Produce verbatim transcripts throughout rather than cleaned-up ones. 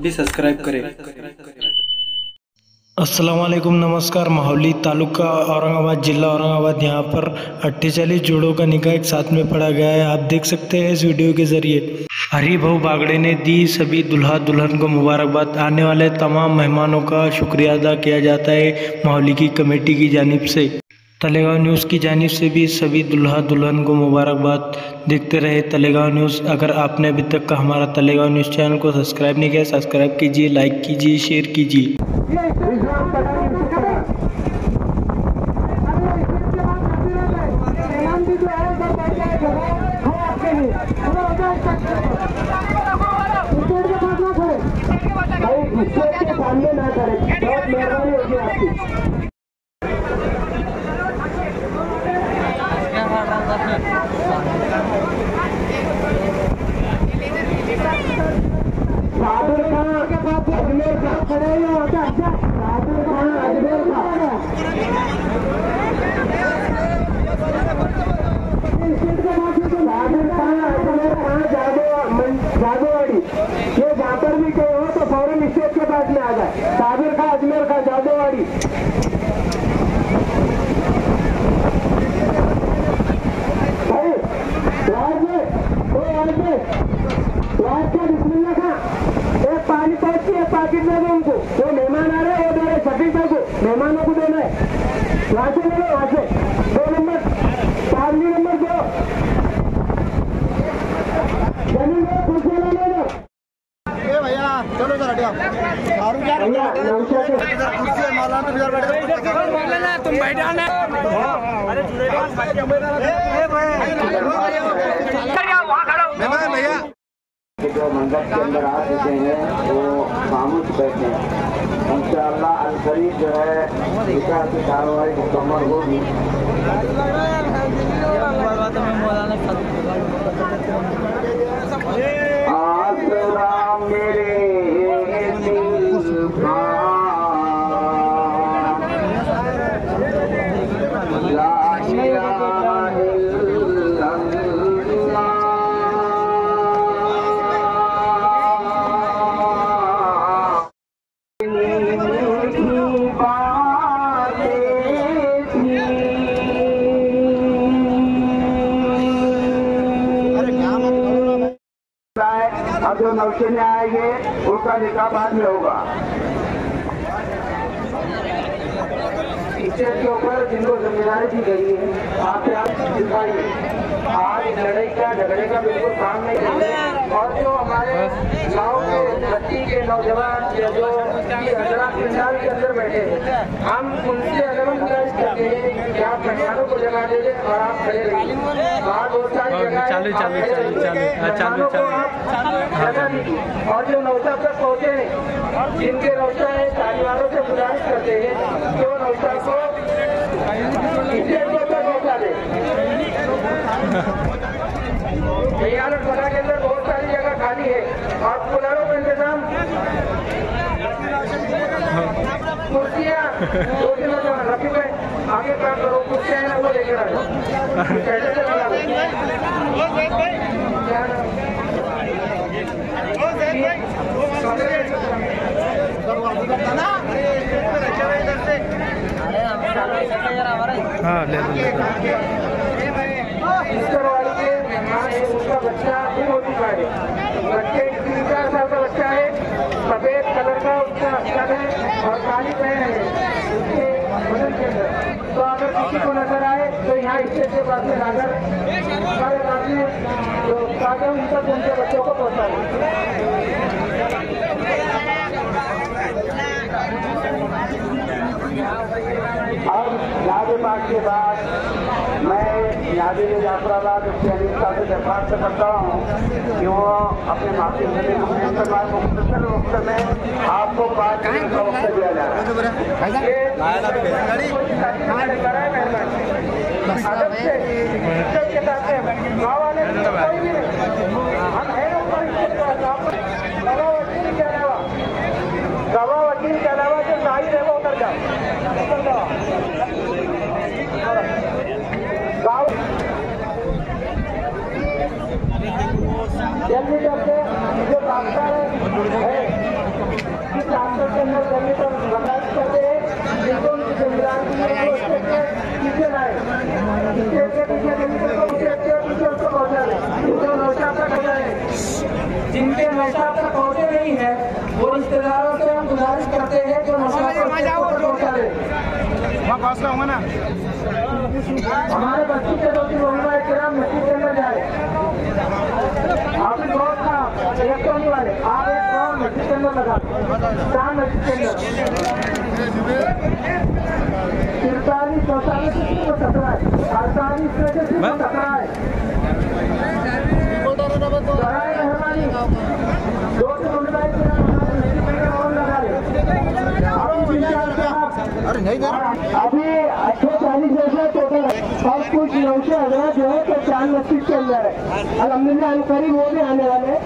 भी सब्सक्राइब करें। अस्सलाम वालेकुम, नमस्कार। माहौली तालुका औरंगाबाद जिला औरंगाबाद, यहाँ पर अट्ठाईस जोड़ों का निकाह एक साथ में पढ़ा गया है। आप देख सकते हैं इस वीडियो के जरिए। हरिभाऊ बागड़े ने दी सभी दुल्हा दुल्हन को मुबारकबाद। आने वाले तमाम मेहमानों का शुक्रिया अदा किया जाता है माहौली की कमेटी की जानिब से। तलेगांव न्यूज़ की जानिब से भी सभी दुल्हा दुल्हन को मुबारकबाद। देखते रहे तलेगांव न्यूज़। अगर आपने अभी तक का हमारा तलेगांव न्यूज़ चैनल को सब्सक्राइब नहीं किया, सब्सक्राइब कीजिए, लाइक कीजिए, शेयर कीजिए। सामने ना करें, बहुत मेहरबानी होगी आपकी। सादुर खान अजमेर का खड़े सादुर खान अजमेर का सादुर खान अजमेर खान जादोवाड़ी, ये जहाँ पर भी कहे हो तो फौरन स्टेज के पास में आ जाए। सादुर खान अजमेर का जादोवाड़ी। एक पानी पहुंची एक पैकेट में दो उनको। वो मेहमान आ रहे हैं, वो दे रहे छत्तीस को मेहमानों को देना है। वहां से ले लो, वहां से दो नंबर फैमिली नंबर दो जमीन दो, कुर्सी ले लो भैया। चलो सर हटिया तुम बैठा ना। भैया जो मंदिर के अंदर आ चुके हैं वो खामोश बैठे हैं। इंशाअल्लाह अल करीब जो है निकाह की कार्रवाई मुकम्मल होगी। आसरा मेरे अब जो नौशे में आएंगे उनका निकाह बाद में होगा। स्टेज के ऊपर जिनको जिम्मेदारी दी गई है आप दिखाइए। आज लड़ाई का झगड़े का बिल्कुल काम नहीं है। और जो हमारे गाँव के बच्ची के नौजवान या जो हजरात पंडाल के अंदर बैठे हैं, हम उनसे अगर गुजारिश करते हैं कि आप मेहमानों को जगह दे दें और आप खड़े रहिए। बाहर बहुत सारी जगह जगह दीजिए। और जो नौशा तक पहुँचे हैं, जिनके नौशा है परिवारों से गुजारिश करते हैं जो नौशा को पहुँचा दे। भैयालट बना के अंदर बहुत सारी जगह खाली है और कुलरों का इंतजाम, कुर्सियाँ दो दिन रखी हुए आगे काम करो। कुर्सियाँ है ना वो लेकर आ जाओ। हाँ ले लो। उसका बच्चा भी हो चुका है। बच्चे तीन चार साल का बच्चा है, सफेद कलर का उसका अस्तर है और काली पहन है उसके बदन के अंदर। तो अगर किसी को नजर आए तो यहाँ स्टेज के पास में लाकर हमारे पास में जो ताकि उन तक उनके बच्चों को पहुँचा दें। अब याद पाठ के बाद मैं यादी जाफराबाद उसके अनिता से दरख्वास्त करता हूँ कि वो अपने माफी मुख्तसर वक्त में आपको पाँच मिनट का वक्त दिया जा रहा गवाह वकील के अलावा जो जाहिर है वो उतर जाओ। गाँव जल्दी जल्दी जो डॉक्टर है जिनके नशा तक पहुँचे नहीं है वो रिश्तेदारों से हम गुजारिश करते हैं जो नशा पहुँचा दे। हमारे बच्ची के दो तीन मस्जिद के अंदर जाए। आप एक बहुत था इलेक्ट्रॉनिक वाले, आप एक बहुत मस्जिद के अंदर लगा चार मस्जिद के अंदर तिरतालीस चौतालीस को सत्रह है, अड़तालीस से सत्रह है। मेहरबानी दो सौ अभी अच्छे चालीस जैसा टोटल है और कुछ नौ सौ हजार जो है तो चार मस्जिद के अंदर है। अल्हम्दुलिल्लाह करीब वो भी आने वाले हैं।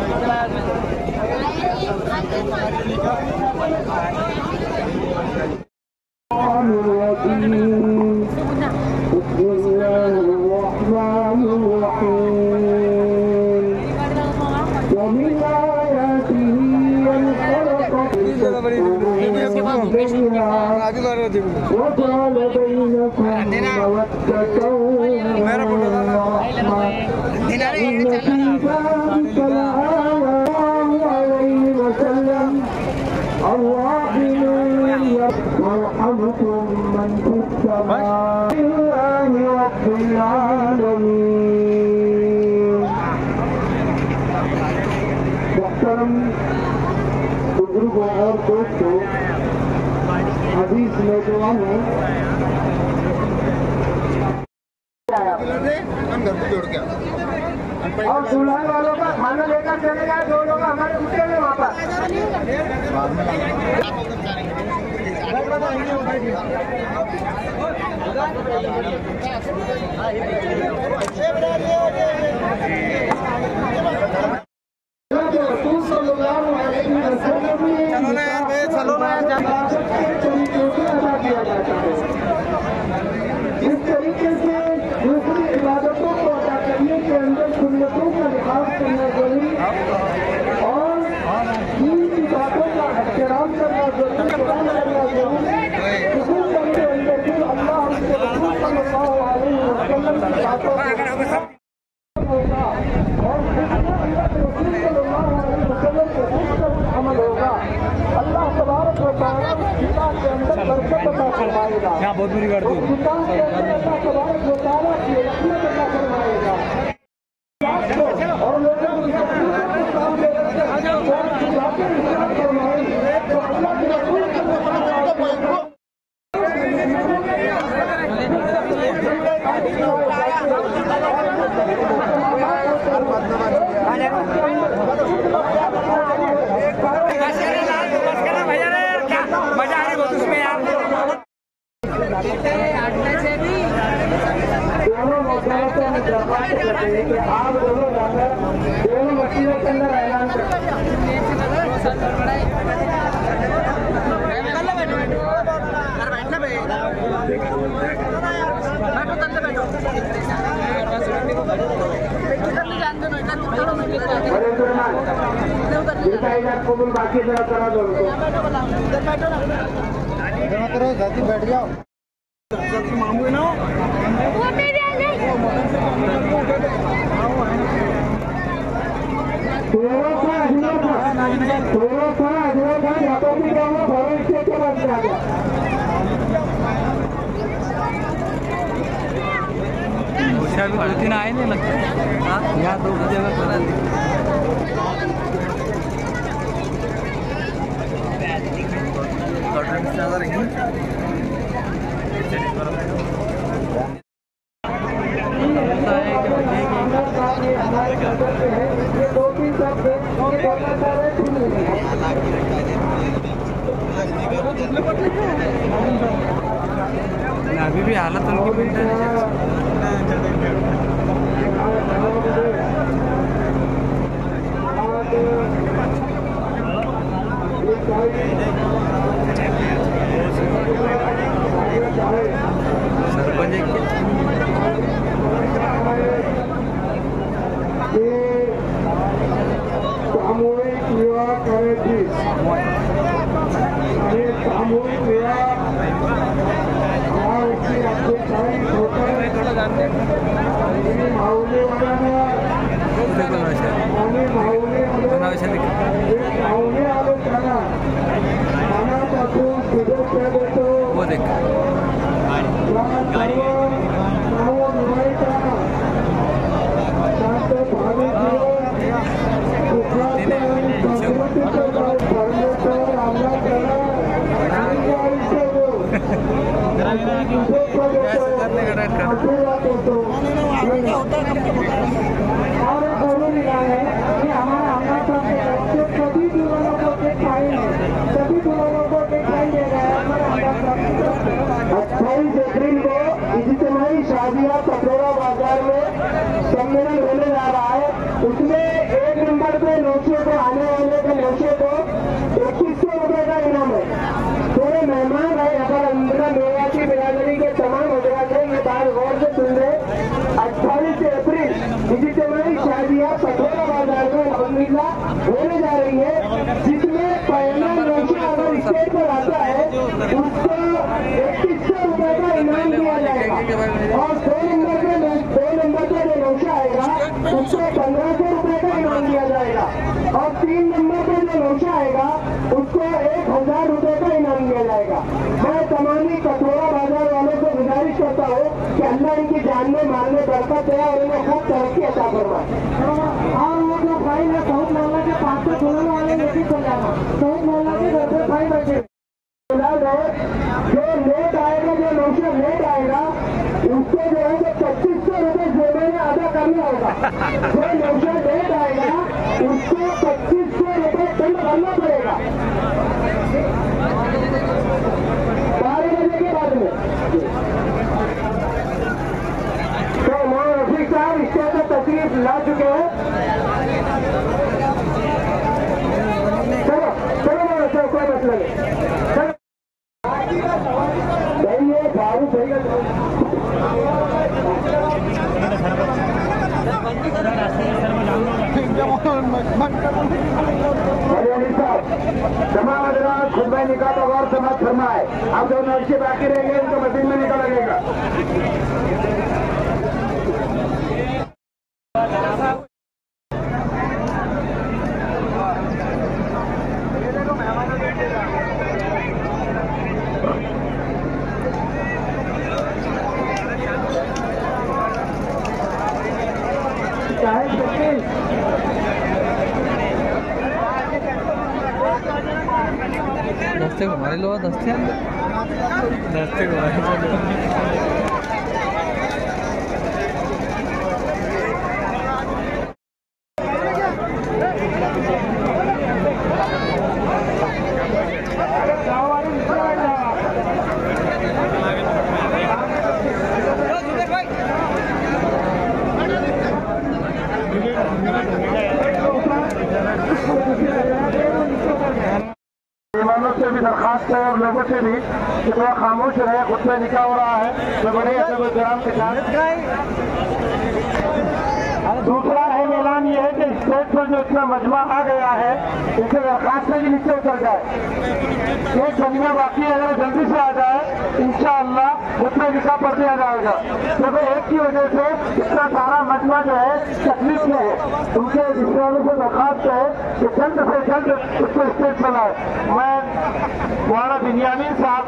बुजुर्गों और दोस्तों, हदीस में जो है और दुल्हन वालों का खाना लेकर चले गए, दो लोग हमारे उठे हुए वहाँ पर। इस तरीके से दूसरी इबादतों को अदा करने के अंदर सुन्नतों का लिहाज करना जरूरी और दीन की बातों का एहतराम करना जरूरी, कुरान करना जरूरी। इसी के अंदर भी अल्लाह उसके रसूल सल्लल्लाहु अलैहि वसल्लम की बातों होगा और अल्लाह के रसूल सल्लल्लाहु अलैहि वसल्लम के हुक्म अमल होगा। अल्लाह तबारक व तआला किताब के अंदर बरकत अता फरमाएगा। क्या बहुत बुरी बात है। किताब के अंदर अल्लाह तबारक व तआला की रहमत अता फरमाएगा और लोगों को काम में रखकर बातें फरमाएंगे तो अल्लाह के रसूल मजा आ रही बहुत उसमें यार। दोनों मौसमों से हम दरख्वास्त करते हैं कि आप दोनों जाकर दोनों मस्जिदों के अंदर ऐलान करें। कबूल बाकी जरा करा दो करो जाती बैठ जाओ मामू ना थोड़ा सा अधूरा था थोड़ा सा अधूरा था जातों की गाँव में भवन से के बाद आ गया। भी दो तीन आए नहीं लगता यहाँ दो जगह करा दी। अभी भी हालत उनकी बेहतर है। सामूहिक विवाह करे थी सामूहिक विवाह उसकी अध्यक्षाई होकर आणले वो देख अट्ठाईस अप्रैल को इज्तिमाई शादिया पटोरा बाजार में सम्मेलन होने जा रहा है। उसमें एक नंबर पे नौशे को आने वाले के नौशे को इक्कीस सौ रुपए का इनाम है। थोड़े मेहमान है अगर अंदर मेवा की बिरादरी के तमाम हजरात है, ये बात गौर से सुन रहे। अट्ठाईस अप्रैल इज्तिमाई शादिया पटोरा बाजार में अलहमदुलिल्लाह होने जा रही है, जिसमें पहला नौशा अगर स्टेज पर आता है उसको इक्कीस सौ रुपए का इनाम दिया जाएगा और दो नंबर पे दो नंबर पे जो नौशा आएगा उसको पंद्रह सौ रुपए का इनाम दिया जाएगा और तीन नंबर पे जो नौशा आएगा उसको एक हजार रुपए का इनाम दिया जाएगा। मैं तमाम कटोरा बाजार वालों को गुजारिश करता हूँ कि अल्लाह इनकी जान में माल में बरकत दे और इन्हें खूब तरक्की अता फरमाए। और वो जो भाई है सऊद मोहल्ला के पास से खुलने वाले लेके चल जाना, सऊद मोहल्ला के घर पे भाई बैठे जो लेट आएगा, जो नौशा लेट आएगा उसको जो है तो पच्चीस सौ रुपए जुर्माना अदा करना होगा। जो नौशा लेट आएगा उसको पच्चीस सौ रुपए दंड भरना पड़ेगा बारह बजे के बाद में। तो मोहम्मद रफीक साहब स्टेज पर तशरीफ ला चुके हैं। चलो चलो मोहम्मद कोई मसला नहीं, सही है बाबू सही है। जमा हजरात खुतबा निकाह का गौर समाज फरमाए। अब जो नौशे बाकी रहेंगे उनको मस्जिद में निकाला लगेगा। दस्ते घुमारे लो दस्ते दस्ते घुमारे मेहमानों से भी दरखास्त है और लोगों से भी कि थोड़ा खामोश रहे, खुद में निकाह हो रहा है तो बड़े अदब इहतराम के साथ। दूसरा अहम ऐलान ये है कि स्टेज पर जो इतना मजमा आ गया है इसे दरखास्त से भी नीचे उतर जाए। एक कलिमा बाकी है, अगर जल्दी से आ जाए इंशाअल्लाह उसमें निकाह पढ़ दिया जाएगा, क्योंकि एक की वजह से इतना सारा मजमा जो है तकलीफ में है। उनके रिश्तेदारों से दरखास्त है कि जल्द से जल्द उसको स्टेज पर लाए। मैं मौलाना बिन्यामीन साहब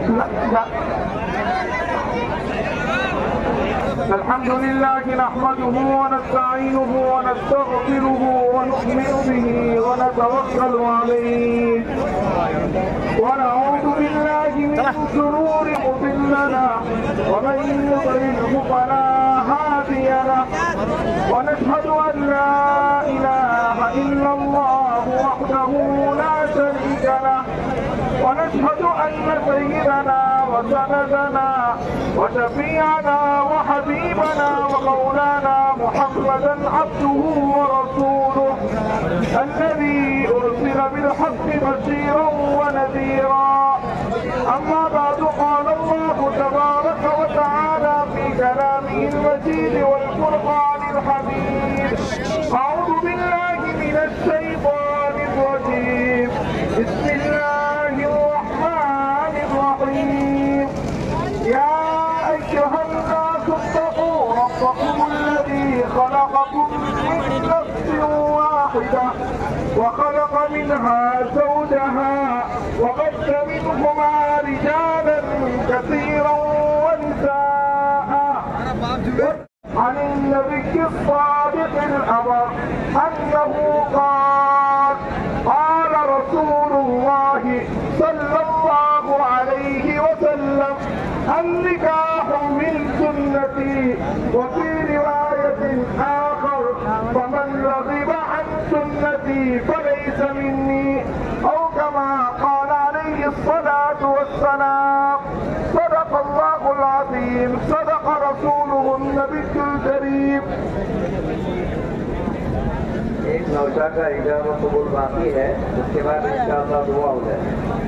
अल्हम्दुलिल्लाह नहमदुहु व नस्तईनुहु व नस्तगफिरुहु व नु'मिनु बिही व नतवक्कलु अलैहि व नऊज़ु बिल्लाहि मिन शुरूरि अंफुसिना व मन युضلل फला हादिय लहु व नशहदु अन ला इलाहा इल्लल्लाह वहदहु ला शरीका लहु व नशहदु अन्न सय्यिदना व सनदना व शफीअना व हबीबना व मौलाना मुहम्मदन अब्दुहु व रसूलुहु الذي أرسل بالحق بشيرا ونذيرا أما بعد قال الله تبارك وتعالى في كلامه المجيد والفرقان الحميد أعوذ بالله من الشيطان الرجيم بسم الله الرحمن الرحيم يا أيها الناس اتقوا خلقكم من نفس واحدة وخلق منها زوجها وبث منهما رجالا كثيرا ونساء عن النبي الصادق الأمر أنه قال قال رسول الله صلى الله عليه وسلم النكاح من سنتي وفي رواية آخر فمن رغب عن سنتي فليس مني أو كما قال عليه الصلاة والسلام صدق الله العظيم صدق رسوله النبي الكريم. एक नौशा का इजाज़त कबूल बाकी है, उसके बाद इंशाअल्लाह दुआ हो जाए।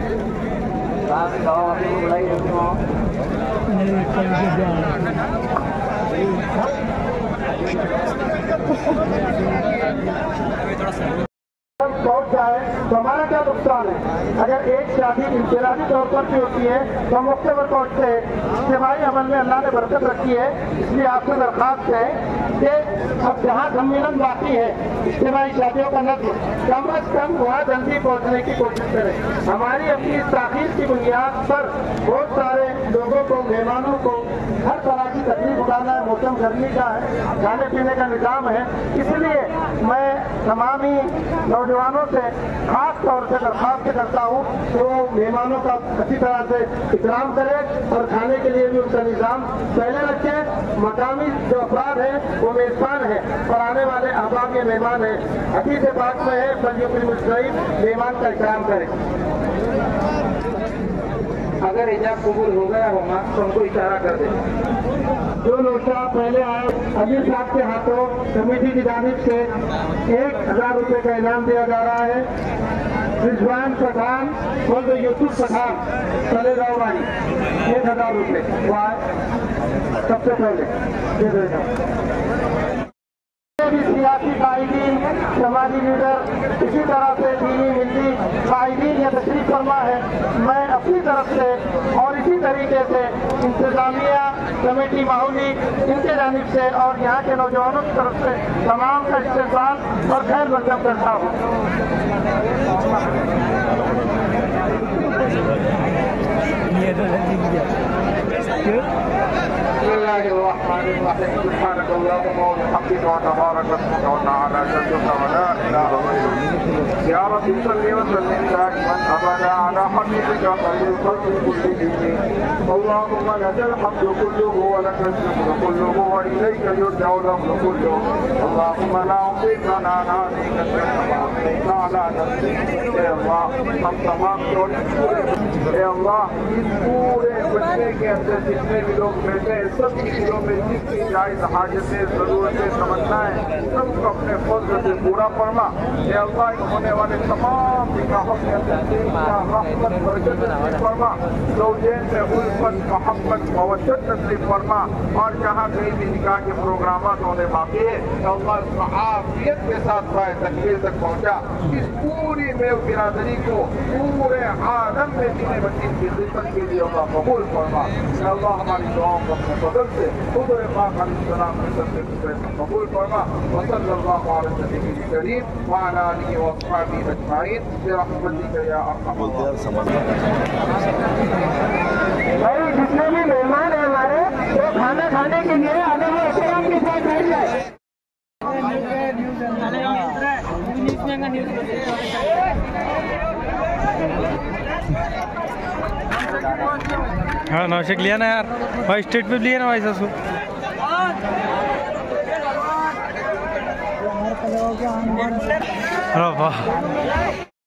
पहुंच जाए तो हमारा क्या नुकसान है। अगर एक शादी इंफरादी तौर पर भी होती है तो हम मौके पर पहुंचते हैं। इज्तिमाई अमल में अल्लाह ने बरकत रखी है, इसलिए आपसे दरख्वास्त है कि अब जहाँ सम्मेलन बाकी है इज्तिमाई शादियों का नज़्म कम अज कम वहाँ जल्दी पहुँचने की कोशिश करें। हमारी अपनी ताखीर की बुनियाद पर बहुत सारे लोगों को, मेहमानों को हर तरह की तकलीफ उठाना है। मौसम गर्मी का है, खाने पीने का निज़ाम है, इसलिए मैं तमामी नौजवानों से खास तौर से दरख्वास्त करता हूँ कि वो मेहमानों का अच्छी तरह से इकराम करें और खाने के लिए भी उनका निज़ाम पहले रखें। मकामी जो अफराद हैं वो मेज़बान है और आने वाले अहबाब के मेहमान हैं। हदीस पाक में है फलयुक्रिम मुस्लिम, मेहमान का इकराम करें। अगर इजाब कबूल हो गया होगा तो हमको इशारा कर दें। जो नौशा पहले आए अमीर साहब के हाथों कमेटी की जानिब से एक हजार रुपये का इनाम दिया जा रहा है। रिजवान पठान और यूसुफ पठान तलेगांव वाली एक हजार रुपये सबसे पहले दे देगा। सियासी कायदीन, समाजी लीडर, इसी तरह से दीनी मिली कायदीन या तशरीफ फरमा है। मैं अपनी तरफ से और इसी तरीके से इंतजामिया कमेटी माहौली इनके जानिब से और यहाँ के नौजवानों की तरफ से तमाम का इस्तेमाल और खैर मकदम करता हूँ। سبحانك اللهم وبحمدك وتبارك اسمك وتعالى جدك ولا اله غيرك يا رب صل وسلم دائما ابدا على حبيبك خير الخلق كلهم. اللهم لك الحمد كله ولك الشكر كله واليك يرجع الامر كله. اللهم لا اطيق لنا ناديك كما اثنيت على نفسك. اے اللہ ہم تمام اے اللہ اس پورے بچے کے اندر جتنے بھی لوگ بیٹھے ہیں سب کی دلوں میں جتنی جائز حاجتیں ضرورتیں سمجھنا ہے سب کو اپنے فضل سے پورا فرما. اے اللہ ہونے والے تمام نکاحوں کے اندر رحمت برکت نصیب فرما. زوجین سے الفت محبت موجت نصیب فرما. اور جہاں کہیں بھی نکاح کے پروگرامات ہونے باقی ہے اللہ اس کو عافیت کے ساتھ پائے تکمیل تک پہنچا. اس پوری میو برادری کو پورے عالم میں دین متین کی خدمت کے لیے اللہ قبول فرما. اللہ ہماری دعاؤں کو اپنے فضل سے حضور پاک علیہ السلام کے سب سے قبول فرما. وصلی اللہ علیہ النبی الکریم وعلی آلہ وصحبہ اجمعین برحمتک یا ارحم الراحمین. بھائی جتنے بھی مہمان ہیں ہمارے وہ کھانا کھانے کے لیے آنے والے احترام کے ساتھ بیٹھ جائے. हाँ नौशेक लिया ना यार, भाई स्टेट पे लिया ना भाई सासू. अरे वाह